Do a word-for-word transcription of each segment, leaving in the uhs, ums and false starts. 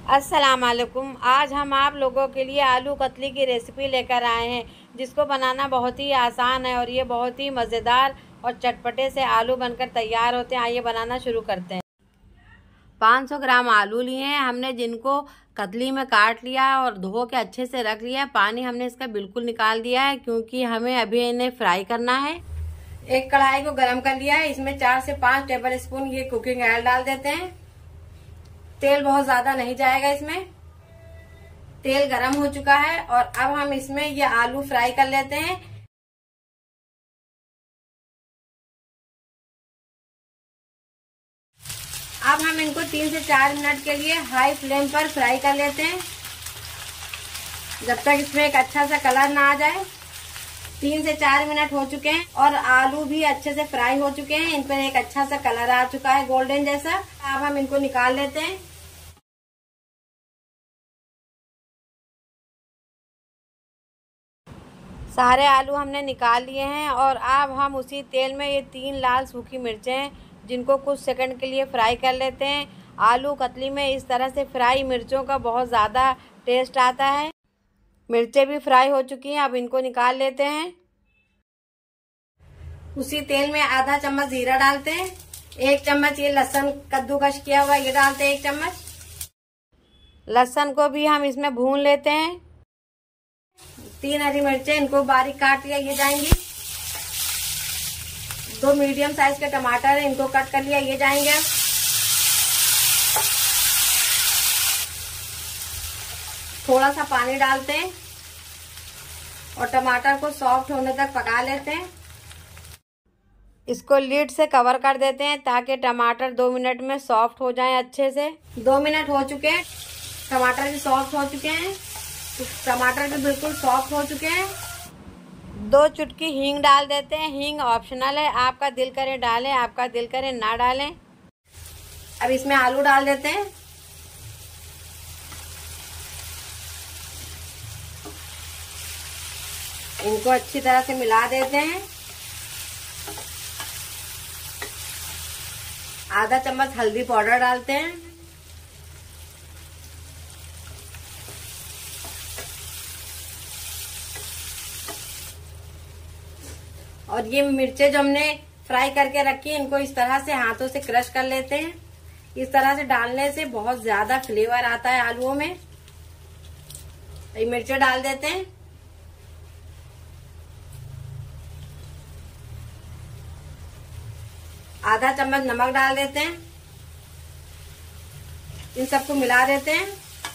अस्सलाम वालेकुम। आज हम आप लोगों के लिए आलू कतली की रेसिपी लेकर आए हैं, जिसको बनाना बहुत ही आसान है और ये बहुत ही मज़ेदार और चटपटे से आलू बनकर तैयार होते हैं। आइए बनाना शुरू करते हैं। पाँच सौ ग्राम आलू लिए हैं हमने, जिनको कतली में काट लिया और धो के अच्छे से रख लिया है। पानी हमने इसका बिल्कुल निकाल दिया है, क्योंकि हमें अभी इन्हें फ्राई करना है। एक कढ़ाई को गरम कर लिया है, इसमें चार से पाँच टेबल स्पून ये कुकिंग ऑयल डाल देते हैं। तेल बहुत ज्यादा नहीं जाएगा इसमें। तेल गरम हो चुका है और अब हम इसमें ये आलू फ्राई कर लेते हैं। अब हम इनको तीन से चार मिनट के लिए हाई फ्लेम पर फ्राई कर लेते हैं, जब तक इसमें एक अच्छा सा कलर ना आ जाए। तीन से चार मिनट हो चुके हैं और आलू भी अच्छे से फ्राई हो चुके हैं। इन पर एक अच्छा सा कलर आ चुका है, गोल्डन जैसा। अब हम इनको निकाल लेते हैं। सारे आलू हमने निकाल लिए हैं और अब हम उसी तेल में ये तीन लाल सूखी मिर्चें हैं, जिनको कुछ सेकंड के लिए फ्राई कर लेते हैं। आलू कतली में इस तरह से फ्राई मिर्चों का बहुत ज़्यादा टेस्ट आता है। मिर्चें भी फ्राई हो चुकी हैं, अब इनको निकाल लेते हैं। उसी तेल में आधा चम्मच जीरा डालते हैं। एक चम्मच ये लहसुन कद्दूकस किया हुआ ये डालते हैं, एक चम्मच। लहसुन को भी हम इसमें भून लेते हैं। तीन हरी मिर्चें, इनको बारीक काट लिया, ये जाएंगी। दो मीडियम साइज के टमाटर है, इनको कट कर लिया, ये जाएंगे। थोड़ा सा पानी डालते हैं और टमाटर को सॉफ्ट होने तक पका लेते हैं। इसको लीड से कवर कर देते हैं ताकि टमाटर दो मिनट में सॉफ्ट हो जाएं अच्छे से। दो मिनट हो चुके हैं, टमाटर भी सॉफ्ट हो चुके हैं। टमाटर भी बिल्कुल सॉफ्ट हो चुके हैं। दो चुटकी हींग डाल देते हैं। हींग ऑप्शनल है, आपका दिल करे डालें, आपका दिल करे ना डालें। अब इसमें आलू डाल देते हैं। इनको अच्छी तरह से मिला देते हैं। आधा चम्मच हल्दी पाउडर डालते हैं। और ये मिर्चें जो हमने फ्राई करके रखी है, इनको इस तरह से हाथों से क्रश कर लेते हैं। इस तरह से डालने से बहुत ज्यादा फ्लेवर आता है आलूओं में। ये मिर्चें डाल देते हैं। आधा चम्मच नमक डाल देते हैं। इन सबको मिला देते हैं।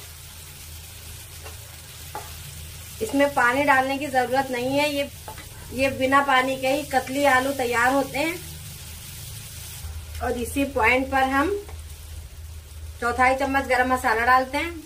इसमें पानी डालने की जरूरत नहीं है, ये ये बिना पानी के ही कतली आलू तैयार होते हैं। और इसी पॉइंट पर हम चौथाई चम्मच गरम मसाला डालते हैं।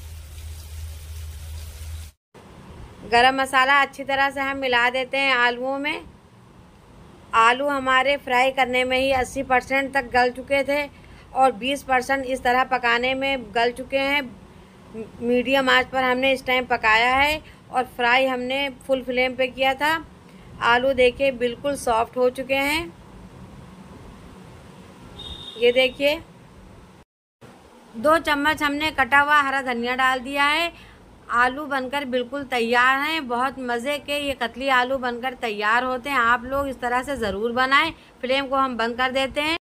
गरम मसाला अच्छी तरह से हम मिला देते हैं आलूओं में। आलू हमारे फ्राई करने में ही अस्सी परसेंट तक गल चुके थे और बीस परसेंट इस तरह पकाने में गल चुके हैं। मीडियम आंच पर हमने इस टाइम पकाया है और फ्राई हमने फुल फ्लेम पे किया था। आलू देखिए बिल्कुल सॉफ्ट हो चुके हैं। ये देखिए, दो चम्मच हमने कटा हुआ हरा धनिया डाल दिया है। आलू बनकर बिल्कुल तैयार हैं। बहुत मज़े के ये कतली आलू बनकर तैयार होते हैं। आप लोग इस तरह से ज़रूर बनाएं। फ्लेम को हम बंद कर देते हैं।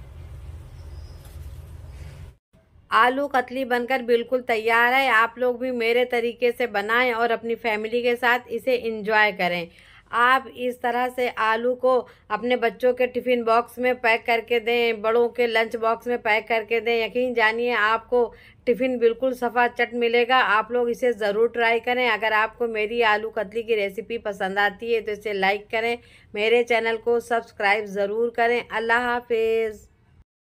आलू कतली बनकर बिल्कुल तैयार है। आप लोग भी मेरे तरीके से बनाएं और अपनी फैमिली के साथ इसे एंजॉय करें। आप इस तरह से आलू को अपने बच्चों के टिफ़िन बॉक्स में पैक करके दें, बड़ों के लंच बॉक्स में पैक करके दें। यकीन जानिए आपको टिफ़िन बिल्कुल सफ़ा चट मिलेगा। आप लोग इसे ज़रूर ट्राई करें। अगर आपको मेरी आलू कतली की रेसिपी पसंद आती है तो इसे लाइक करें, मेरे चैनल को सब्सक्राइब ज़रूर करें। अल्लाह हाफिज़।